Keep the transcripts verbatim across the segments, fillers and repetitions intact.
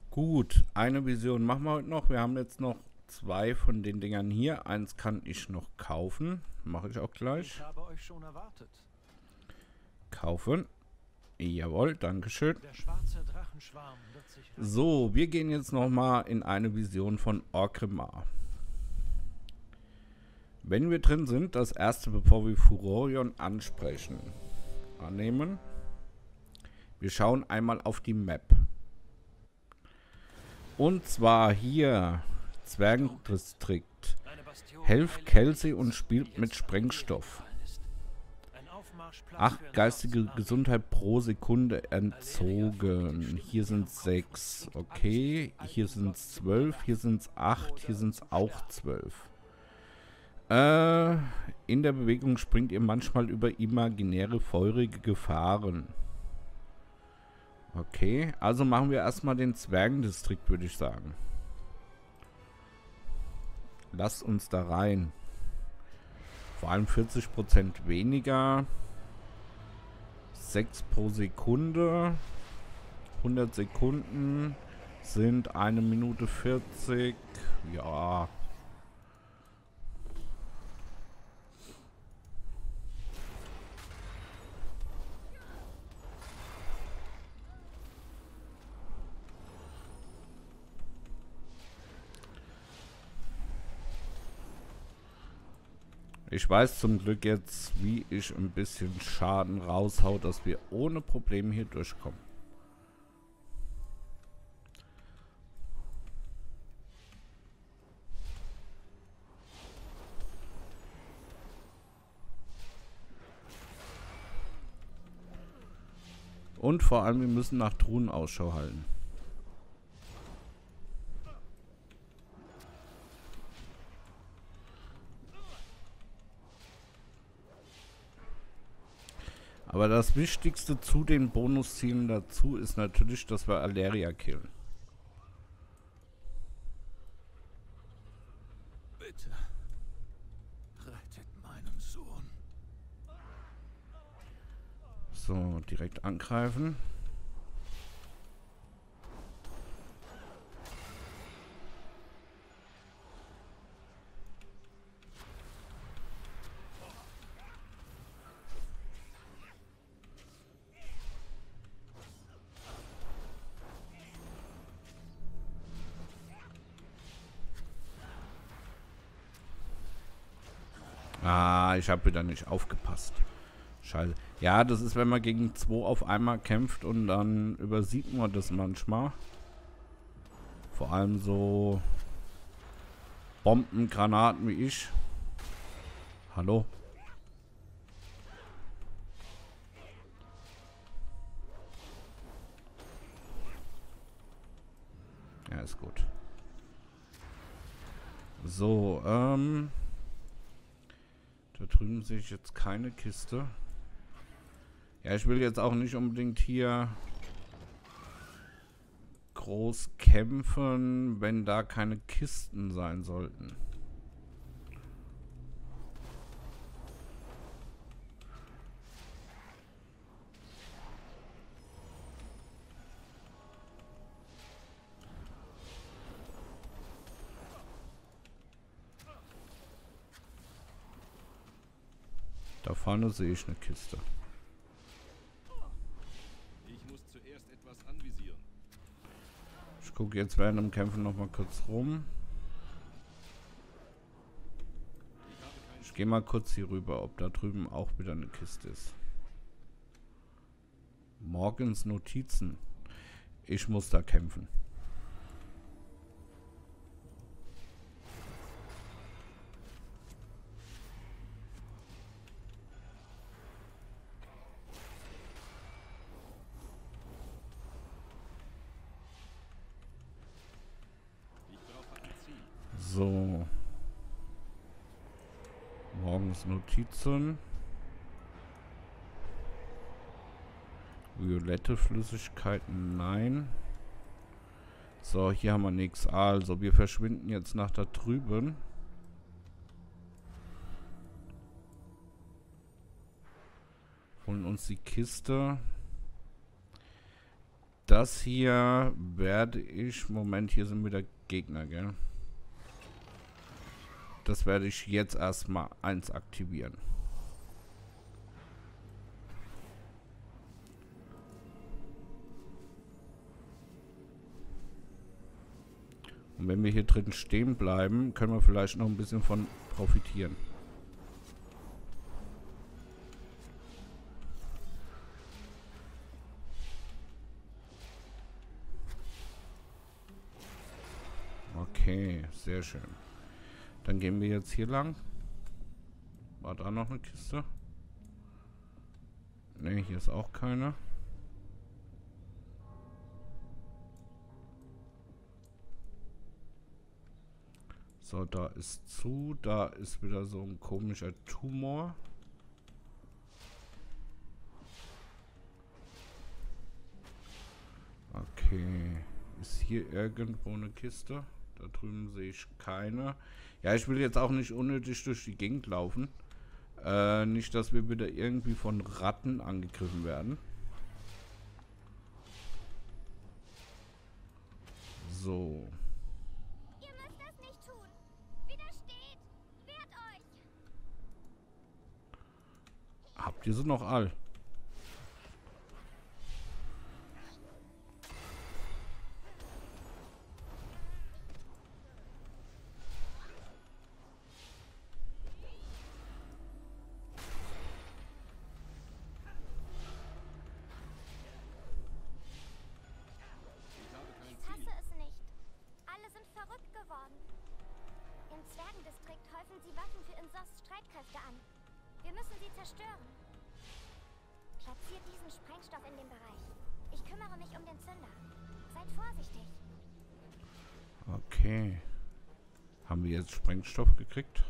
Gut, eine Vision machen wir heute noch. Wir haben jetzt noch zwei von den Dingern hier. Eins kann ich noch kaufen. Mache ich auch gleich. Ich habe euch schon erwartet. Kaufen. Jawohl, dankeschön. Der schwarze Drachenschwarm wird sich... So, wir gehen jetzt nochmal in eine Vision von Orgrimmar. Wenn wir drin sind, das erste, bevor wir Furorion ansprechen. Annehmen. Wir schauen einmal auf die Map. Und zwar hier, Zwergendistrikt. Helft Kelsey und spielt mit Sprengstoff. Acht geistige Gesundheit pro Sekunde entzogen. Hier sind sechs. Okay, hier sind es zwölf, hier sind es acht, hier sind es auch zwölf. Äh, in der Bewegung springt ihr manchmal über imaginäre feurige Gefahren. Okay, also machen wir erstmal den Zwergendistrikt, würde ich sagen. Lasst uns da rein. Vor allem vierzig Prozent weniger. sechs pro Sekunde. hundert Sekunden sind eine Minute vierzig. Ja. Ich weiß zum Glück jetzt, wie ich ein bisschen Schaden raushau, dass wir ohne Probleme hier durchkommen. Und vor allem, wir müssen nach Truhen Ausschau halten. Aber das Wichtigste zu den Bonuszielen dazu ist natürlich, dass wir Alleria killen. Bitte, rettet meinen Sohn. So, direkt angreifen. Ah, ich habe wieder nicht aufgepasst. Scheiße. Ja, das ist, wenn man gegen zwei auf einmal kämpft und dann übersieht man das manchmal. Vor allem so Bomben, Granaten wie ich. Hallo? Ja, ist gut. So, ähm... da drüben sehe ich jetzt keine Kiste. Ja, ich will jetzt auch nicht unbedingt hier groß kämpfen, wenn da keine Kisten sein sollten. Da vorne sehe ich eine Kiste. Ich muss zuerst etwas anvisieren. Ich gucke jetzt während dem Kämpfen noch mal kurz rum. Ich gehe mal kurz hier rüber, ob da drüben auch wieder eine Kiste ist. Morgens Notizen. Ich muss da kämpfen. So. Morgens Notizen. Violette Flüssigkeiten, nein. So, hier haben wir nichts. Also, wir verschwinden jetzt nach da drüben. Holen uns die Kiste. Das hier werde ich... Moment, hier sind wieder Gegner, gell? Das werde ich jetzt erstmal eins aktivieren. Und wenn wir hier drin stehen bleiben, können wir vielleicht noch ein bisschen von profitieren. Okay, sehr schön. Dann gehen wir jetzt hier lang. War da noch eine Kiste? Ne, hier ist auch keine. So, da ist zu. Da ist wieder so ein komischer Tumor. Okay. Ist hier irgendwo eine Kiste? Da drüben sehe ich keine. Ja, ich will jetzt auch nicht unnötig durch die Gegend laufen. Äh, nicht, dass wir wieder irgendwie von Ratten angegriffen werden. So. Ihr müsst das nicht tun. Widersteht. Wehrt euch. Habt ihr sie noch all? Ich hasse es nicht. Alle sind verrückt geworden. Im Zwergendistrikt häufen sie Waffen für Insos Streitkräfte an. Wir müssen sie zerstören. Platziert diesen Sprengstoff in dem Bereich. Ich kümmere mich um den Zünder. Seid vorsichtig. Okay. Haben wir jetzt Sprengstoff gekriegt?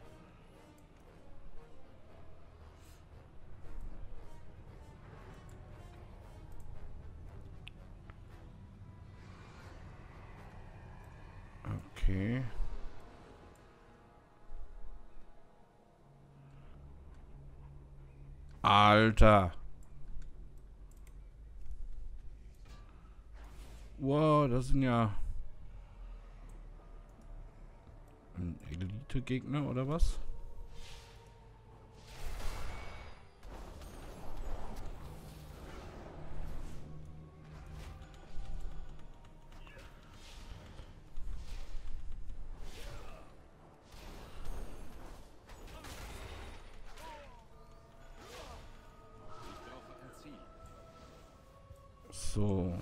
Okay. Alter. Wow, das sind ja ein Elite-Gegner oder was? Ich brauche ein Ziel. So.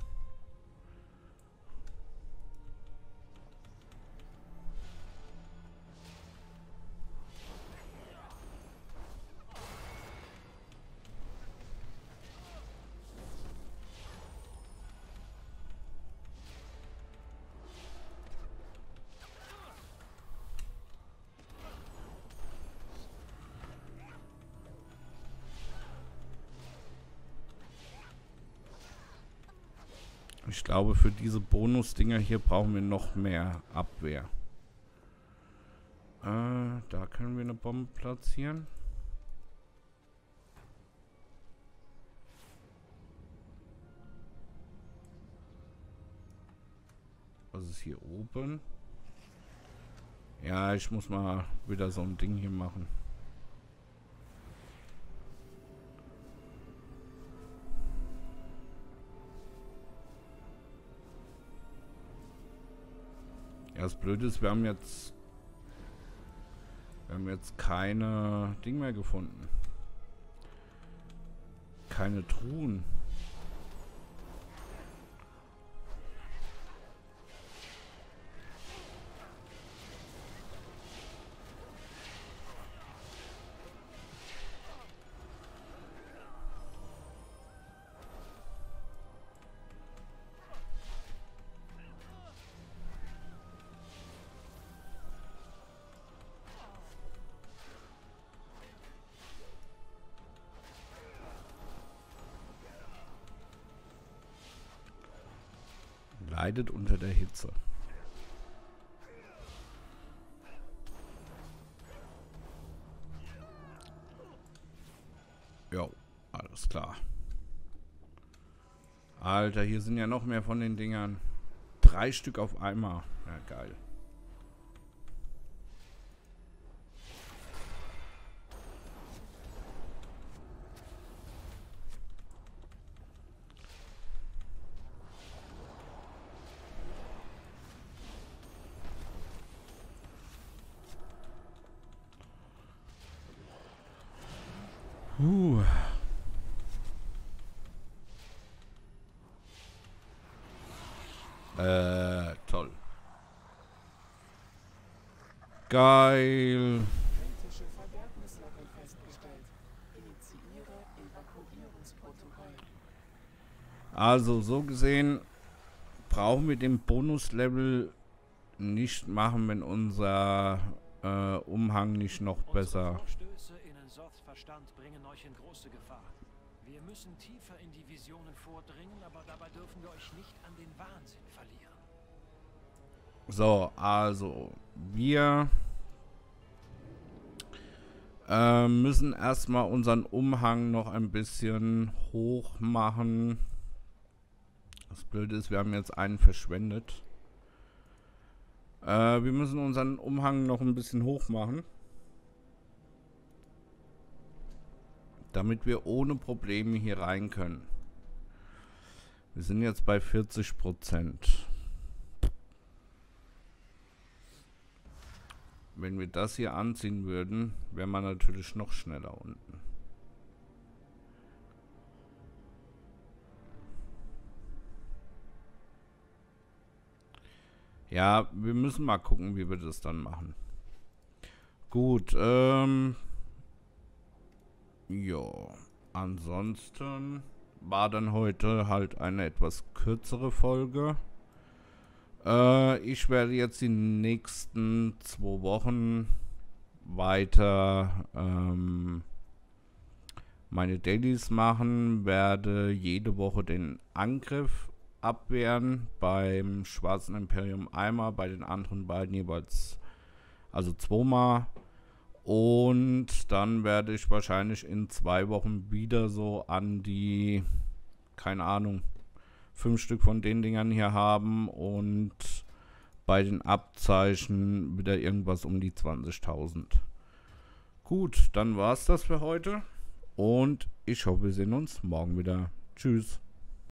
Ich glaube, für diese Bonus-Dinger hier brauchen wir noch mehr Abwehr. Äh, da können wir eine Bombe platzieren. Was ist hier oben? Ja, ich muss mal wieder so ein Ding hier machen. Ja, das Blöde ist, wir haben jetzt wir haben jetzt keine Ding mehr gefunden. Keine Truhen. Leidet unter der Hitze. Jo, alles klar. Alter, hier sind ja noch mehr von den Dingern. Drei Stück auf einmal. Ja, geil. Huh. Äh, toll. Geil. Kritische Verderbnislevel festgestellt. Initiiere Evakuierungsprotokoll. Also, so gesehen brauchen wir den Bonuslevel nicht machen, wenn unser äh, Umhang nicht noch besser... Vorstöße in den Soths Verstand bringen euch in große Gefahr. Wir müssen tiefer in die Visionen vordringen, aber dabei dürfen wir euch nicht an den Wahnsinn verlieren. So, also, wir äh, müssen erstmal unseren Umhang noch ein bisschen hoch machen. Das Blöde ist, wir haben jetzt einen verschwendet. Äh, wir müssen unseren Umhang noch ein bisschen hoch machen, damit wir ohne Probleme hier rein können. Wir sind jetzt bei vierzig Prozent. Wenn wir das hier anziehen würden, wäre man natürlich noch schneller unten. Ja, wir müssen mal gucken, wie wir das dann machen. Gut, ähm... ja, ansonsten war dann heute halt eine etwas kürzere Folge. Äh, ich werde jetzt die nächsten zwei Wochen weiter ähm, meine Dailies machen, werde jede Woche den Angriff abwehren, beim Schwarzen Imperium einmal, bei den anderen beiden jeweils, also zweimal. Und dann werde ich wahrscheinlich in zwei Wochen wieder so an die, keine Ahnung, fünf Stück von den Dingern hier haben und bei den Abzeichen wieder irgendwas um die zwanzigtausend. Gut, dann war's das für heute und ich hoffe, wir sehen uns morgen wieder. Tschüss.